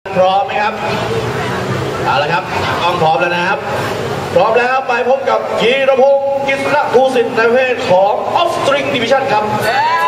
พร้อมไหมครับเอาละครับกล้องพร้อมแล้วนะครับพร้อมแล้วไปพบกับกีรพงศ์กิษณภูสิทธิ์ในประเภทของออฟสตริงดิวิชั่นครับ